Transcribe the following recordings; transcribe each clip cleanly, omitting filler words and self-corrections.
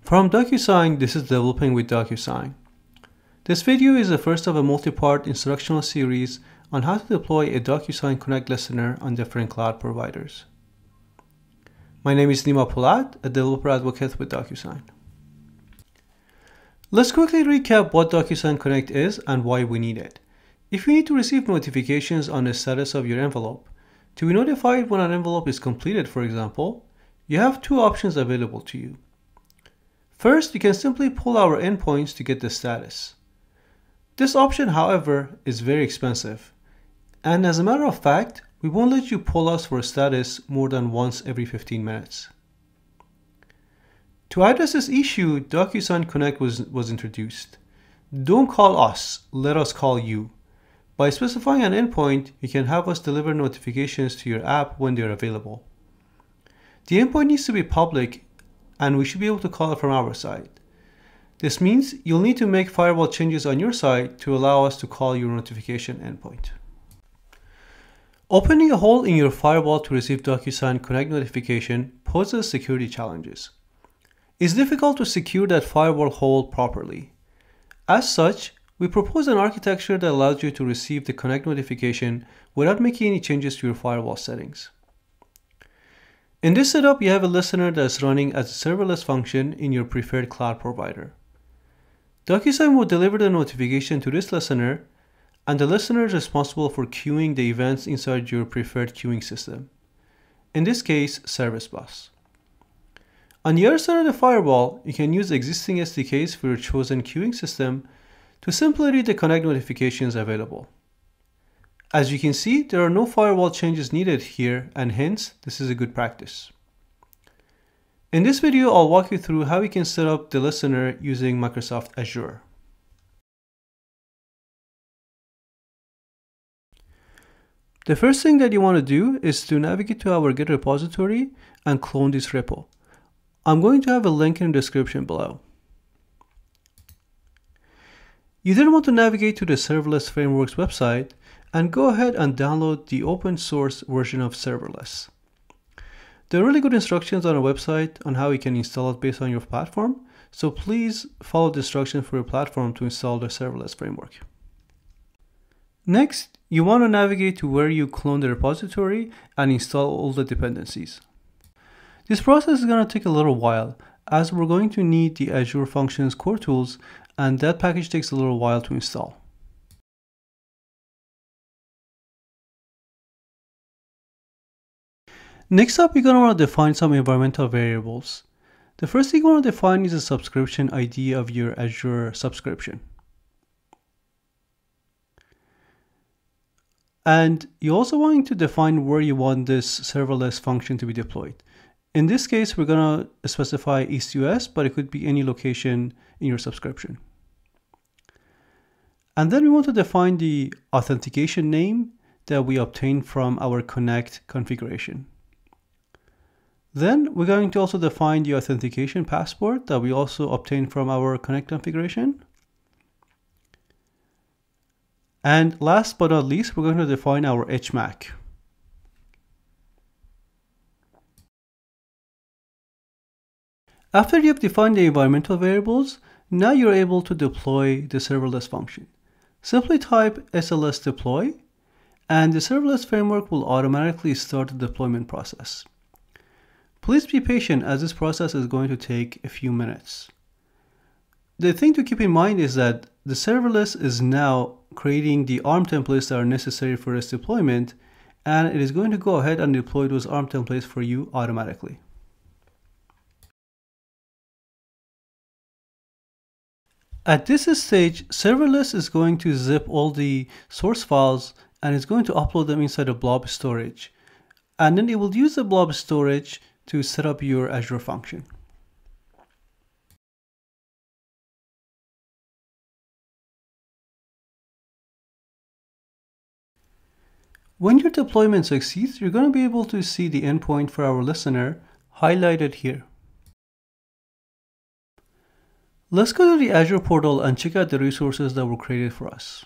From DocuSign, this is Developing with DocuSign. This video is the first of a multi-part instructional series on how to deploy a DocuSign Connect listener on different cloud providers. My name is Nima Polat, a developer advocate with DocuSign. Let's quickly recap what DocuSign Connect is and why we need it. If you need to receive notifications on the status of your envelope, to be notified when an envelope is completed, for example, you have two options available to you. First, you can simply pull our endpoints to get the status. This option, however, is very expensive, and as a matter of fact, we won't let you pull us for a status more than once every 15 minutes. To address this issue, DocuSign Connect was introduced. Don't call us, let us call you. By specifying an endpoint, you can have us deliver notifications to your app when they are available. The endpoint needs to be public, and we should be able to call it from our side. This means you'll need to make firewall changes on your side to allow us to call your notification endpoint. Opening a hole in your firewall to receive DocuSign Connect notification poses security challenges. It's difficult to secure that firewall hole properly. As such, we propose an architecture that allows you to receive the Connect notification without making any changes to your firewall settings. In this setup, you have a listener that is running as a serverless function in your preferred cloud provider. DocuSign will deliver the notification to this listener, and the listener is responsible for queuing the events inside your preferred queuing system. In this case, Service Bus. On the other side of the firewall, you can use existing SDKs for your chosen queuing system to simply read the Connect notifications available. As you can see, there are no firewall changes needed here, and hence, this is a good practice. In this video, I'll walk you through how we can set up the listener using Microsoft Azure. The first thing that you want to do is to navigate to our Git repository and clone this repo. I'm going to have a link in the description below. You then want to navigate to the Serverless Frameworks website and go ahead and download the open source version of Serverless. There are really good instructions on our website on how you can install it based on your platform, so please follow the instructions for your platform to install the Serverless framework. Next, you want to navigate to where you clone the repository and install all the dependencies. This process is going to take a little while, as we're going to need the Azure Functions core tools, and that package takes a little while to install. Next up, you're going to want to define some environmental variables. The first thing you want to define is the subscription ID of your Azure subscription. And you also want to define where you want this serverless function to be deployed. In this case, we're going to specify East US, but it could be any location in your subscription. And then we want to define the authentication name that we obtained from our Connect configuration. Then we're going to also define the authentication passport that we also obtained from our Connect configuration. And last but not least, we're going to define our HMAC. After you have defined the environmental variables, now you're able to deploy the serverless function. Simply type SLS deploy, and the serverless framework will automatically start the deployment process. Please be patient, as this process is going to take a few minutes. The thing to keep in mind is that the serverless is now creating the ARM templates that are necessary for this deployment, and it is going to go ahead and deploy those ARM templates for you automatically. At this stage, serverless is going to zip all the source files and it's going to upload them inside a blob storage. And then it will use the blob storage to set up your Azure function. When your deployment succeeds, you're going to be able to see the endpoint for our listener highlighted here. Let's go to the Azure portal and check out the resources that were created for us.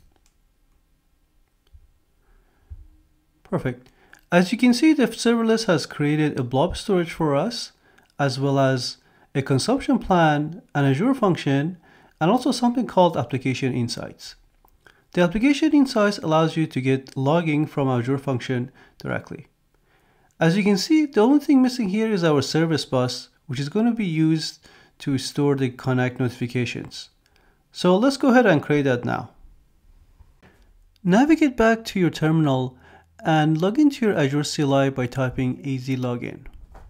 Perfect. As you can see, the serverless has created a blob storage for us, as well as a consumption plan, an Azure function, and also something called Application Insights. The Application Insights allows you to get logging from Azure function directly. As you can see, the only thing missing here is our service bus, which is going to be used to store the Connect notifications. So let's go ahead and create that now. Navigate back to your terminal and log into your Azure CLI by typing azlogin.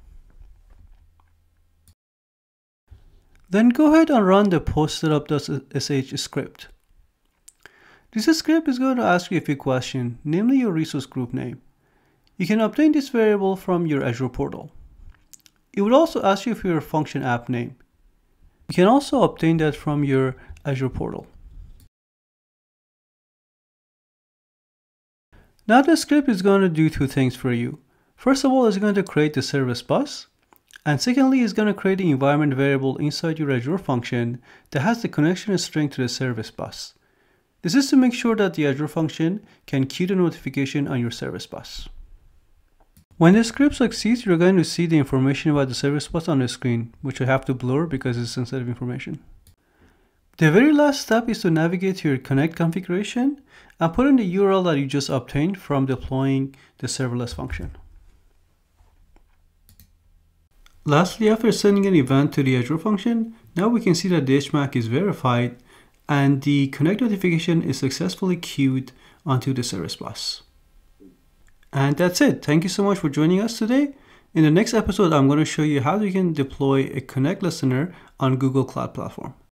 Then go ahead and run the postsetup.sh script. This script is going to ask you a few questions, namely your resource group name. You can obtain this variable from your Azure portal. It would also ask you for your function app name. You can also obtain that from your Azure portal. Now the script is going to do two things for you. First of all, it's going to create the service bus. And secondly, it's going to create the environment variable inside your Azure function that has the connection string to the service bus. This is to make sure that the Azure function can queue the notification on your service bus. When the script succeeds, you're going to see the information about the service bus on the screen, which I have to blur because it's sensitive information. The very last step is to navigate to your Connect configuration and put in the URL that you just obtained from deploying the serverless function. Lastly, after sending an event to the Azure function, now we can see that the HMAC is verified and the Connect notification is successfully queued onto the service bus. And that's it. Thank you so much for joining us today. In the next episode, I'm going to show you how you can deploy a Connect listener on Google Cloud Platform.